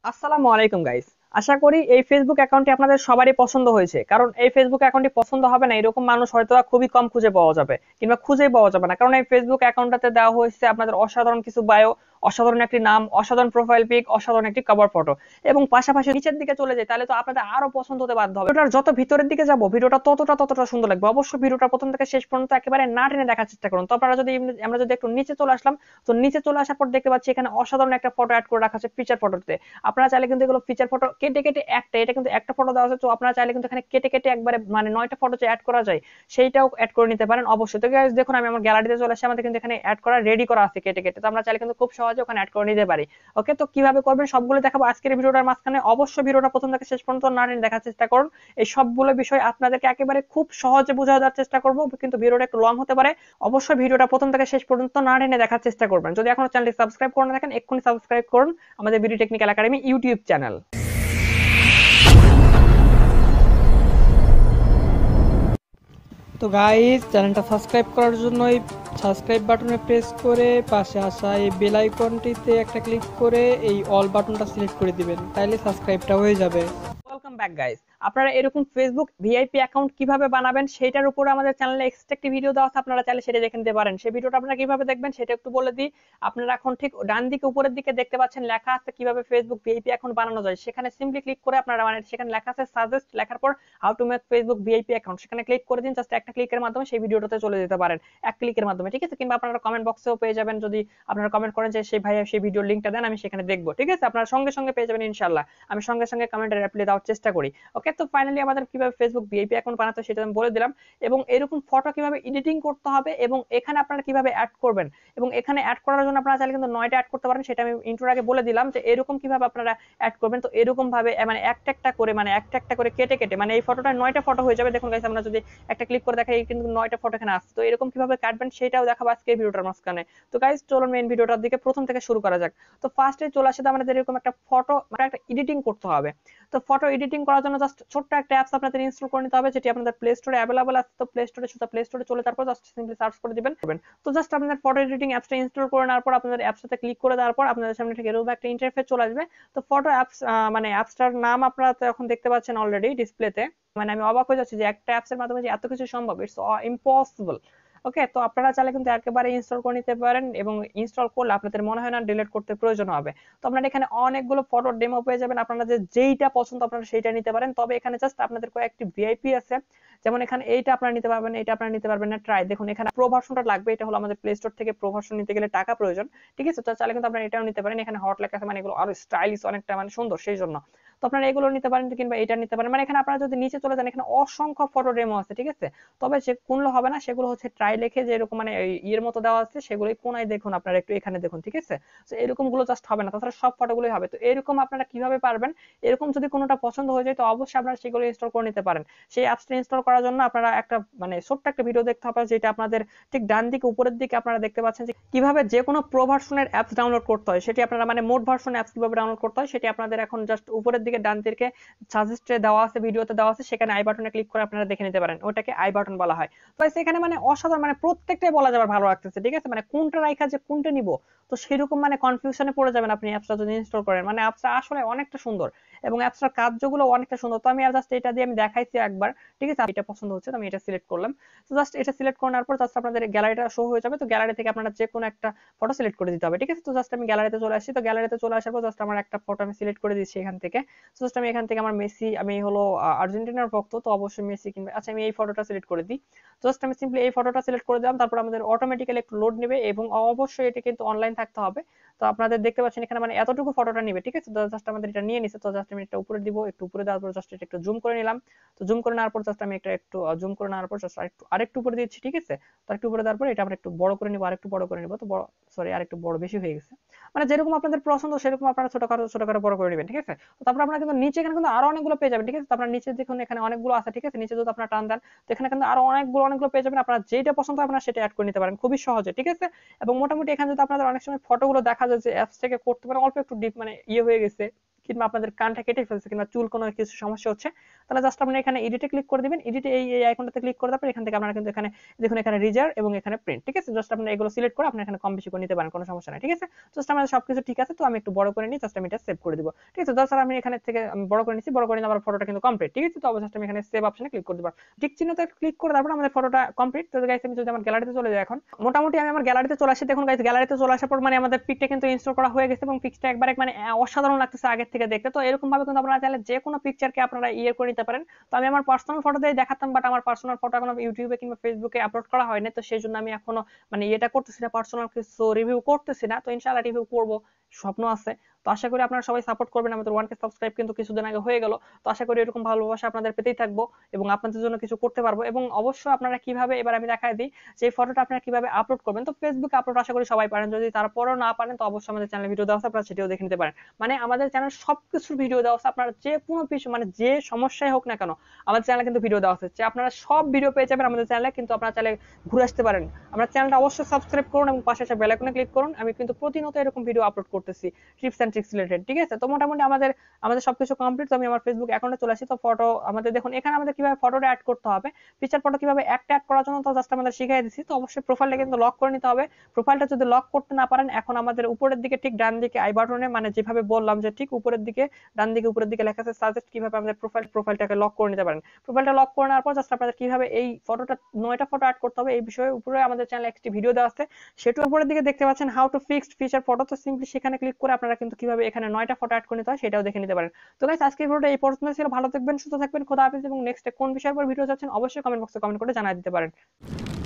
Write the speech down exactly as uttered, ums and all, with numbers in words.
আসসালামু আলাইকুম গাইস। আশা করি এই ফেসবুক অ্যাকাউন্টটি আপনাদের সবারই পছন্দ হয়েছে, কারণ এই ফেসবুক অ্যাকাউন্টটি পছন্দ হবে না এরকম মানুষ হয়তো বা খুবই কম খুঁজে পাওয়া যাবে, কিংবা খুঁজেই পাওয়া যাবে না। কারণ এই ফেসবুক অ্যাকাউন্টটাতে দেওয়া হয়েছে আপনাদের অসাধারণ কিছু বায়ো, অসাধারণ একটি নাম, অসাধারণ প্রোফাইল পিক, অসাধারণ একটি কভার ফটো, এবং পাশাপাশি নিচের দিকে চলে যায়, তাহলে তো আপনাদের আরো পছন্দ হতে বাধ্য হবে। ভিডিওটার যত ভিতরের দিকে যাব ভিডিওটা ততটা ততটা সুন্দর লাগবে। অবশ্যই ভিডিওটা প্রথম থেকে শেষ পর্যন্ত একেবারে না টেনে দেখার চেষ্টা করুন। তো আপনারা যদি আমরা যদি একটু নিচে চলে আসলাম, তো নিচে চলে আসার পর দেখতে পাচ্ছি এখানে অসাধারণ একটা ফটো অ্যাড করে রাখা আছে ফিচার ফটোতে। আপনারা চাইলে কিন্তু এগুলো ফিচার ফটো কেটে কেটে একটা, এটা কিন্তু একটা ফটো দেওয়া আছে, তো আপনারা চাইলে কিন্তু এখানে কেটে কেটে একবারে মানে নয়টা ফটো যে অ্যাড করা যায় সেইটাও অ্যাড করে নিতে পারেন অবশ্যই। তো গাইস দেখুন, আমি আমার গ্যালারিতে চলে আসি, আমাদের কিন্তু এখানে অ্যাড করা রেডি করা আছে কেটে কেটে, তো আমরা চাইলে কিন্তু খুব সহজে ওখানে অ্যাড করে নিতে পারি। ওকে, তো কিভাবে করবেন সবগুলো দেখাবো আজকের ভিডিওটার মাঝখানে। অবশ্যই ভিডিওটা প্রথম থেকে শেষ পর্যন্ত না টেনে দেখার চেষ্টা করুন। এই সবগুলো বিষয় আপনাদেরকে একেবারে খুব সহজে বোঝা দেওয়ার চেষ্টা করব, কিন্তু ভিডিওটা একটু লং হতে পারে। অবশ্যই ভিডিওটা প্রথম থেকে শেষ পর্যন্ত না টেনে দেখার চেষ্টা করবেন। যদি এখনো চ্যানেলটি সাবস্ক্রাইব করে না থাকেন, এক্ষুনি সাবস্ক্রাইব করুন আমাদের BD technical academy YouTube channel. তো গাইস, চ্যানেলটা সাবস্ক্রাইব করার জন্য এই সাবস্ক্রাইব বাটনে প্রেস করে পাশে আসা এই বেল আইকনটিতে একটা ক্লিক করে এই অল বাটনটা সিলেক্ট করে দিবেন, তাইলে সাবস্ক্রাইবটা হয়ে যাবে। Welcome back guys. আপনারা এরকম ফেসবুক ভিআইপি অ্যাকাউন্ট কিভাবে বানাবেন সেটার উপরে আমাদের চ্যানেলে এক্সট্রা একটি ভিডিও দেওয়া আছে, আপনারা চাইলে সেটা দেখে নিতে পারেন। সেই ভিডিওটা আপনারা কিভাবে দেখবেন সেটা একটু বলে দিই। আপনারা এখন ঠিক ডান দিকে উপরের দিকে দেখতে পাচ্ছেন লেখা আছে কিভাবে ফেসবুক ভিআইপি অ্যাকাউন্ট বানানো যায়, সেখানে সিম্পলি ক্লিক করে আপনারা মানে সেখানে লেখা আছে সাজেস্ট, লেখার পর how to make Facebook VIP account, সেখানে ক্লিক করে দিন। জাস্ট একটা ক্লিকের মাধ্যমে সেই ভিডিওটাতে চলে যেতে পারেন, এক ক্লিকের মাধ্যমে, ঠিক আছে? কিংবা আপনারা কমেন্ট বক্সেও পেয়ে যাবেন, যদি আপনারা কমেন্ট করেন যে সেই ভাইয়া সেই ভিডিওর লিংকটা দেন, আমি সেখানে দেখবো, ঠিক আছে? আপনারা সঙ্গে সঙ্গে পেয়ে যাবেন ইনশাআল্লাহ। আমি সঙ্গে সঙ্গে কমেন্টে রিপ্লাই দেওয়ার চেষ্টা করি। ওকে, তো ফাইনালি আমাদের কিভাবে ফেসবুক ভিআইপি অ্যাকাউন্ট বানাতে হয় সেটা আমি বলে দিলাম, এবং এরকম ফটো কিভাবে এডিটিং করতে হবে এবং এখানে আপনারা কিভাবে অ্যাড করবেন, এবং এখানে অ্যাড করার জন্য আপনারা চাইলে কিন্তু নয়টা অ্যাড করতে পারেন, সেটা আমি ইন্ট্রোর আগে বলে দিলাম যে এরকম কিভাবে আপনারা অ্যাড করবেন। তো এরকম ভাবে মানে একটা একটা করে মানে একটা একটা করে কেটে কেটে মানে এই ফটোটা নয়টা ফটো হয়ে যাবে। দেখুন গাইস, আমরা যদি একটা ক্লিক করে দেখাই কিন্তু নয়টা ফটো এখানে আসছে। তো এরকম কিভাবে কাটবেন সেটাও দেখাবো আজকে এই ভিডিওটার মাঝখানে। তো গাইস চলুন মেইন ভিডিওটার দিকে প্রথম থেকে শুরু করা যাক। তো ফার্স্টে চলে আসে আমাদের এরকম একটা ফটো মানে একটা এডিটিং করতে হবে। তো ফটো এডিটিং করার জন্য জাস্ট ছোট্ট একটা অ্যাপস আপনাদের ইনস্টল করে নিতে হবে, যেটি আপনাদের প্লে স্টোরে অ্যাভেলেবল আছে। তো প্লে স্টোরে সোজা প্লে স্টোরে চলে তারপর জাস্ট সিম্পলি সার্চ করে দিবেন। তো জাস্ট আপনাদের ফটো এডিটিং অ্যাপসটা ইনস্টল করে নেওয়ার পর আপনাদের অ্যাপসটাতে ক্লিক করে দেওয়ার পর আপনাদের সামনে ঠিক এরকম একটা ইন্টারফেস চলে আসবে। তো ফটো অ্যাপস মানে অ্যাপসটার নাম আপনারা তো এখন দেখতে পাচ্ছেন অলরেডি ডিসপ্লেতে। মানে আমি অবাক হয়ে যাচ্ছি যে একটা অ্যাপসের মাধ্যমে যে এত কিছু সম্ভব, ইটস ইম্পসিবল। ওকে, তো আপনারা চাইলে কিন্তু একেবারে ইনস্টল করে নিতে পারেন, এবং ইনস্টল করলে আপনাদের মনে হয় না ডিলিট করতে প্রয়োজন হবে। তো আপনারা এখানে অনেকগুলো ফটো ডেমো পেয়ে যাবেন, আপনারা যে যেইটা পছন্দ আপনারা সেইটা নিতে পারেন। তবে এখানে জাস্ট আপনাদের কয়েকটি ভিআইপি আছে, যেমন এখানে এইটা আপনারা নিতে পারবেন, এটা আপনারা নিতে পারবেন না ট্রাই। দেখুন এখানে প্রো ভার্সনটা লাগবে, এটা হলো আমাদের প্লে স্টোর থেকে প্রো ভার্সন নিতে গেলে টাকা প্রয়োজন, ঠিক আছে? তো চাইলে কিন্তু আপনারা এটাও নিতে পারেন। এখানে হট লেখা আছে, মানে এগুলো আরো স্টাইলিশ অনেকটা মানে সুন্দর, সেই জন্য তো আপনারা এগুলো নিতে পারেন, কিংবা এটা নিতে পারেন। মানে এখানে আপনারা যদি নিচে চলে যান এখানে অসংখ্য ফটো ডেমো আছে, ঠিক আছে? তবে যে কোনগুলো হবে না সেগুলো হচ্ছে ট্রাই লিখে যে এরকম মানে ইয়ের মতো দেওয়া আছে সেগুলোই কোনায় দেখুন, আপনারা একটু এখানে দেখুন, ঠিক আছে? তো এরকম গুলো জাস্ট হবে না, তাছাড়া সব ফটোগুলোই হবে। তো এরকম আপনারা কিভাবে পারবেন, এরকম যদি কোনোটা পছন্দ হয়ে যায় তো অবশ্যই আপনারা সেগুলো ইনস্টল করে নিতে পারেন। সেই অ্যাপসটা ইনস্টল করার জন্য আপনারা একটা মানে ছোট্ট একটা ভিডিও দেখতে হবে, যেটা আপনাদের ঠিক ডান দিকে উপরের দিকে আপনারা দেখতে পাচ্ছেন যে কিভাবে যে কোনো প্রো ভার্সনের অ্যাপস ডাউনলোড করতে হয়, সেটি আপনারা মানে মোড ভার্সন অ্যাপস কিভাবে ডাউনলোড করতে হয় সেটি আপনাদের এখন জাস্ট উপরের দিকে ডান দিকে সাজেস্টে দেওয়া আছে, ভিডিওতে দেওয়া আছে, সেখানে আই বাটনে ক্লিক করে আপনারা দেখে নিতে পারেন। ওটাকে আই বাটন বলা হয়। তো সেখানে মানে অসাধারণ মানে প্রত্যেকটাই বলা যাবে ভালো লাগতেছে, ঠিক আছে? মানে কোনটা রাখা যে কোনটা নিব, তো সেরকম মানে কনফিউশনে পড়ে যাবেন আপনি অ্যাপসটা যদি ইনস্টল করেন। মানে অ্যাপসটা আসলে অনেকটা সুন্দর এবং অ্যাপসটার কার্যগুলো অনেকটা সুন্দর। তো আমি জাস্ট এটা দিয়ে আমি দেখাইছি একবার, ঠিক আছে? এটা পছন্দ হচ্ছে তো আমি এটা সিলেক্ট করলাম। তো জাস্ট এটা সিলেক্ট করার পর জাস্ট আপনাদের গ্যালারিটা শো হয়ে যাবে। তো গ্যালারি থেকে আপনারা যে কোনো একটা ফটো সিলেক্ট করে দিতে হবে, ঠিক আছে? তো জাস্ট আমি গ্যালারিতে চলে আসি। তো গ্যালারিতে চলে আসার পর জাস্ট আমার একটা ফটো আমি সিলেক্ট করে দিচ্ছি এখান থেকে। জাস্ট আমি এখান থেকে আমার মেসি, আমি হলো আর্জেন্টিনার ভক্ত, তো অবশ্যই মেসি কিনবে। আচ্ছা, আমি এই ফটোটা সিলেক্ট করে দিই। জাস্ট আমি সিম্পলি এই ফটোটা সিলেক্ট করে দিলাম, তারপর আমাদের অটোমেটিক্যালি একটু লোড নেবে, এবং অবশ্যই এটা কিন্তু অনলাইন থাকতে হবে। তো আপনাদের দেখতে পাচ্ছেন এখানে মানে এতটুকু ফটোটা নিবে, ঠিক আছে? তো জাস্ট আমাদের এটা নিয়ে নিছে। তো জাস্ট আমি এটা উপরে দিব, একটু উপরে দেওয়ার পর জাস্ট এটা একটু জুম করে নিলাম। তো জুম করে নেওয়ার পর জাস্ট আমি এটা একটু জুম করে নেওয়ার পর জাস্ট আরেকটু আরেকটু উপরে দিচ্ছি, ঠিক আছে? তো আরেকটু উপরে দেওয়ার পর এটা আমরা একটু বড় করে নিব, আরেকটু বড় করে নিব। তো বড়, সরি আরেকটু বড় বেশি হয়ে গেছে। মানে যেরকম আপনাদের পছন্দ সেরকম আপনারা ছোটখাটো ছোটখাটো বড় করে নেবেন, ঠিক আছে? তো তারপর আপনারা কিন্তু নিচে এখানে কিন্তু আরো অনেকগুলো পেয়ে যাবেন, ঠিক আছে? তো আপনারা নিচে দেখুন এখানে অনেকগুলো আছে, ঠিক আছে? নিচে যদি আপনারা টান দেন তো এখানে কিন্তু আরো অনেকগুলো অনেকগুলো পেয়ে যাবেন। আপনারা যেটা পছন্দ হয় আপনারা সেটা অ্যাড করে নিতে পারেন খুবই সহজে, ঠিক আছে? এবং মোটামুটি এখানে যদি আপনাদের অনেক সময় ফটোগুলো দেখা যায় যে অ্যাপস থেকে করতে পারেন অল্প একটু ডিপ মানে ইয়ে হয়ে গেছে, কি কিংবা আপনাদের কানটা কেটে ফেলছে কিংবা চুল কোনো কিছু সমস্যা হচ্ছে, তাহলে জাস্ট আপনারা এখানে এডিটে ক্লিক করে দিবেন। এডিটে এই এই আইকনটাতে ক্লিক করে তারপর এখান থেকে আপনারা কিন্তু এখানে দেখুন এখানে রিজার এবং এখানে প্রিন্ট, ঠিক আছে। জাস্ট আপনারা এগুলো সিলেক্ট করে আপনারা এখানে কম বেশি করে নিতে পারেন, কোনো সমস্যা নাই, ঠিক আছে। জাস্ট আমাদের সবকিছু ঠিক আছে, তো আমি একটু বড় করে নিই, জাস্ট আমি এটা সেভ করে দিব, ঠিক আছে। জাস্ট আমি এখানে থেকে আমি বড় করে নিছি, বড় করে নিয়ে আমার ফটোটা কিন্তু কমপ্লিট, ঠিক আছে। তো অবশ্যই আমি এখানে সেভ অপশনে ক্লিক করে দিব, টিক চিহ্নতে ক্লিক করে তারপর আমাদের ফটোটা কমপ্লিট। তো গাইস আমি যদি আমার গ্যালারিতে চলে যাই, এখন মোটামুটি আমি আমার গ্যালারিতে চলে আসি। দেখুন গাইস গ্যালারিতে চলে আসার পর মানে আমাদের পিকটা কিন্তু ইনস্টল করা হয়ে গেছে এবং পিকটা একবারে মানে অসাধারণ লাগতেছে আগের থেকে দেখতে। তো এরকম ভাবে কিন্তু আপনারা চাইলে যে কোনো পিকচারকে আপনারা ইয়ে করে নিতে পারেন। তো আমি আমার পার্সোনাল ফটো দিয়ে দেখাতাম, বাট আমার পার্সোনাল ফটো এখনো ইউটিউবে কিংবা ফেসবুকে আপলোড করা হয়নি, তো সেই জন্য আমি এখনো মানে এটা করতেছি না, পার্সোনাল কিছু রিভিউ করতেছি না। তো ইনশাআল্লাহ রিভিউ করব, স্বপ্ন আছে। তো আশা করি আপনারা সবাই সাপোর্ট করবেন। আমাদের ওয়ান কে সাবস্ক্রাইব কিন্তু কিছুদিন আগে হয়ে গেল, তো আশা করি এরকম ভালোবাসা আপনাদের পেতেই থাকবো এবং আপনাদের জন্য কিছু করতে পারবো। এবং অবশ্যই আপনারা কিভাবে, এবার আমি দেখাই দিই যে ফটোটা আপনারা কিভাবে আপলোড করবেন। তো ফেসবুকে আপলোড আশা করি সবাই পারেন, যদি তারপরেও না পারেন তো অবশ্যই আমাদের চ্যানেলে ভিডিও দেওয়া আছে, আপনারা সেটাও দেখে নিতে পারেন। মানে আমাদের চ্যানেল সবকিছুর ভিডিও দেওয়া আছে, আপনারা যে কোনো কিছু মানে যে সমস্যাই হোক না কেন আমাদের চ্যানেলে কিন্তু ভিডিও দেওয়া আছে, আপনারা সব ভিডিও পেয়ে যাবেন আমাদের চ্যানেলে, কিন্তু আপনারা চাইলে ঘুরে আসতে পারেন। আমরা চ্যানেলটা অবশ্যই সাবস্ক্রাইব করুন এবং পাশে আসা বেল আইকনে ক্লিক করুন। আমি কিন্তু প্রতিনিয়ত এরকম ভিডিও আপলোড করতেছি টিপস এন্ড ট্রিক্স রিলেটেড, ঠিক আছে। তো মোটামুটি আমাদের আমাদের সবকিছু কমপ্লিট। তো আমি আমার ফেসবুক অ্যাকাউন্টে চলে আসি। তো ফটো আমাদের দেখুন এখানে আমাদের কিভাবে ফটোটা অ্যাড করতে হবে, পিকচার ফটো কিভাবে একটা অ্যাড করার জন্য তো জাস্ট আমাদের শিখিয়ে দিচ্ছি। তো অবশ্যই প্রোফাইলটা কিন্তু লক করে নিতে হবে। প্রোফাইলটা যদি লক করতে না পারেন, এখন আমাদের উপরের দিকে ঠিক ডান দিকে আই বাটনে মানে যেভাবে বললাম যে ঠিক উপরের দিকে ডান দিকে উপরের দিকে লেখা আছে সাজেস্ট, কিভাবে আমাদের প্রোফাইল প্রোফাইলটাকে লক করে নিতে পারেন। প্রোফাইলটা লক করে নেওয়ার পর জাস্ট আপনাদের কিভাবে এই ফটোটা নয়টা ফটো অ্যাড করতে হবে এই বিষয়ে উপরে আমাদের চ্যানেলে একটি ভিডিও দেওয়া আছে, সেটার উপরের দিকে দেখতে পাচ্ছেন how to fixed feature photo. তো সিম্পলি সেখানে ক্লিক করে আপনারা কিন্তু কিভাবে এখানে নয়টা ফটো অ্যাড করে নিতে হয় সেটাও দেখে নিতে পারেন। তো গাইস আজকের ভিডিওটা এই পর্যন্ত ছিল। ভালো থাকবেন, সুস্থ থাকবেন, খোদা হাফেজ। এবং নেক্সট কোন বিষয়ের উপর ভিডিও চাচ্ছেন অবশ্যই কমেন্ট বক্সে কমেন্ট করে জানিয়ে দিতে পারেন।